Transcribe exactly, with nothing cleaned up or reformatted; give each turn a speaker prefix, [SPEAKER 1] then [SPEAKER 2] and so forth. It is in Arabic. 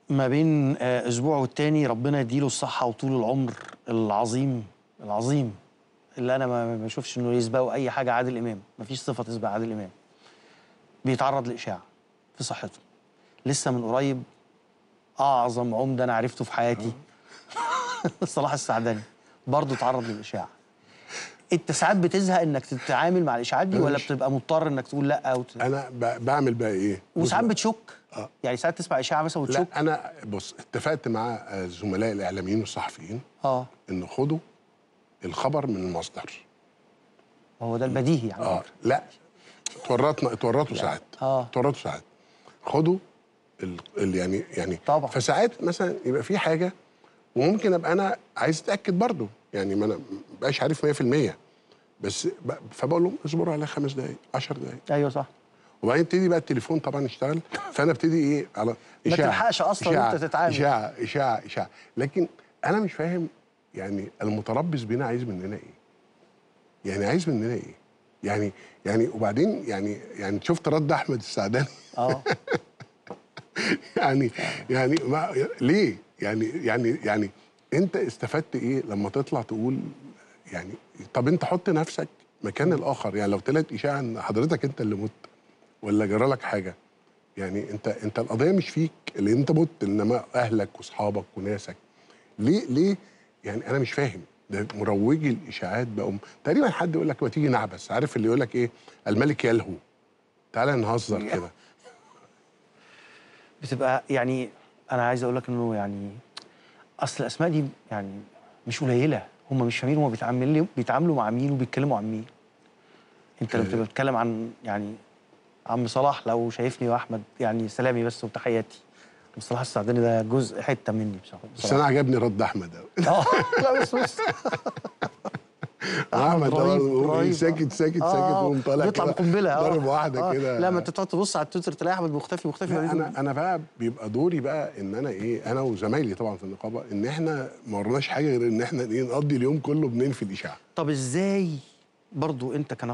[SPEAKER 1] ما بين آه، اسبوع والتاني ربنا يديله الصحه وطول العمر العظيم العظيم اللي انا ما ما بشوفش انه يسبقه اي حاجه، عادل امام. مفيش صفه تسبق عادل امام. بيتعرض لاشاعه في صحته لسه من قريب. اعظم عمده انا عرفته في حياتي صلاح السعدني برضه اتعرض للاشاعه. انت ساعات بتزهق انك تتعامل مع الاشاعات دي، ولا بتبقى مضطر انك تقول لا وت...
[SPEAKER 2] انا ب- بعمل بقى ايه؟
[SPEAKER 1] وساعات بتشك؟
[SPEAKER 2] آه.
[SPEAKER 1] يعني ساعات تسمع اشاعه مثلا وتشك؟
[SPEAKER 2] لا انا بص، اتفقت مع آه، زملائي الاعلاميين والصحفيين
[SPEAKER 1] اه
[SPEAKER 2] ان خدوا الخبر من المصدر.
[SPEAKER 1] هو ده البديهي على
[SPEAKER 2] اه
[SPEAKER 1] فكره.
[SPEAKER 2] لا، اتورطنا اتورطوا ساعات.
[SPEAKER 1] اه
[SPEAKER 2] اتورطوا ساعات. خدوا ال... ال... يعني يعني
[SPEAKER 1] طبعا.
[SPEAKER 2] فساعات مثلا يبقى في حاجه وممكن ابقى انا عايز اتاكد برضه، يعني ما انا مبقاش عارف مية في المية، بس ب... فبقول لهم اصبروا على خمس دقائق عشر دقائق،
[SPEAKER 1] ايوه صح.
[SPEAKER 2] وبعدين ابتدي بقى التليفون طبعا يشتغل، فانا ابتدي ايه على
[SPEAKER 1] ما
[SPEAKER 2] اشاعه
[SPEAKER 1] تلحقش اصلا
[SPEAKER 2] اشاعه
[SPEAKER 1] انت تتعامل.
[SPEAKER 2] اشاعه اشاعه اشاعه، لكن انا مش فاهم يعني المتربص بينا عايز مننا ايه؟ يعني عايز مننا ايه؟ يعني يعني وبعدين يعني يعني شفت رد احمد السعداني
[SPEAKER 1] اه
[SPEAKER 2] يعني يعني ما ليه؟ يعني يعني يعني انت استفدت ايه لما تطلع تقول يعني؟ طب انت حط نفسك مكان الاخر، يعني لو طلعت اشاعه ان حضرتك انت اللي مت ولا جرى لك حاجه، يعني انت انت القضيه مش فيك اللي انت مت، انما اهلك واصحابك وناسك. ليه ليه؟ يعني انا مش فاهم. ده مروجي الاشاعات بقوا تقريبا حد يقول لك ما تيجي نعبس، عارف اللي يقول لك ايه؟ الملك يلهو، تعالى نهزر كده.
[SPEAKER 1] بتبقى يعني انا عايز اقول لك انه يعني اصل الاسماء دي يعني مش قليله. هم مش فاهمين هم بيتعاملوا بيتعاملوا مع مين وبيتكلموا عن مين. انت لما بتبقى بتتكلم عن يعني عم صلاح، لو شايفني واحمد يعني سلامي بس وتحياتي. عم صلاح السعداني ده جزء حته مني بصراحه.
[SPEAKER 2] بس انا عجبني رد احمد قوي.
[SPEAKER 1] اه لا بس بص احمد
[SPEAKER 2] احمد ده
[SPEAKER 1] رهيب
[SPEAKER 2] برضه ايه،
[SPEAKER 1] رهيب.
[SPEAKER 2] ساكت ساكت ساكت
[SPEAKER 1] اه
[SPEAKER 2] وقوم طالع
[SPEAKER 1] بيطلع
[SPEAKER 2] كده
[SPEAKER 1] بقنبله. اه
[SPEAKER 2] ضارب واحده
[SPEAKER 1] اه
[SPEAKER 2] كده.
[SPEAKER 1] لا، ما انت تقعد تبص على التويتر تلاقي احمد مختفي مختفي.
[SPEAKER 2] لا انا انا بقى بيبقى دوري بقى ان انا ايه، انا وزمايلي طبعا في النقابه، ان احنا ما ورناش حاجه غير ان احنا ايه، نقضي اليوم كله بننفي الاشاعه.
[SPEAKER 1] طب ازاي برضو انت كان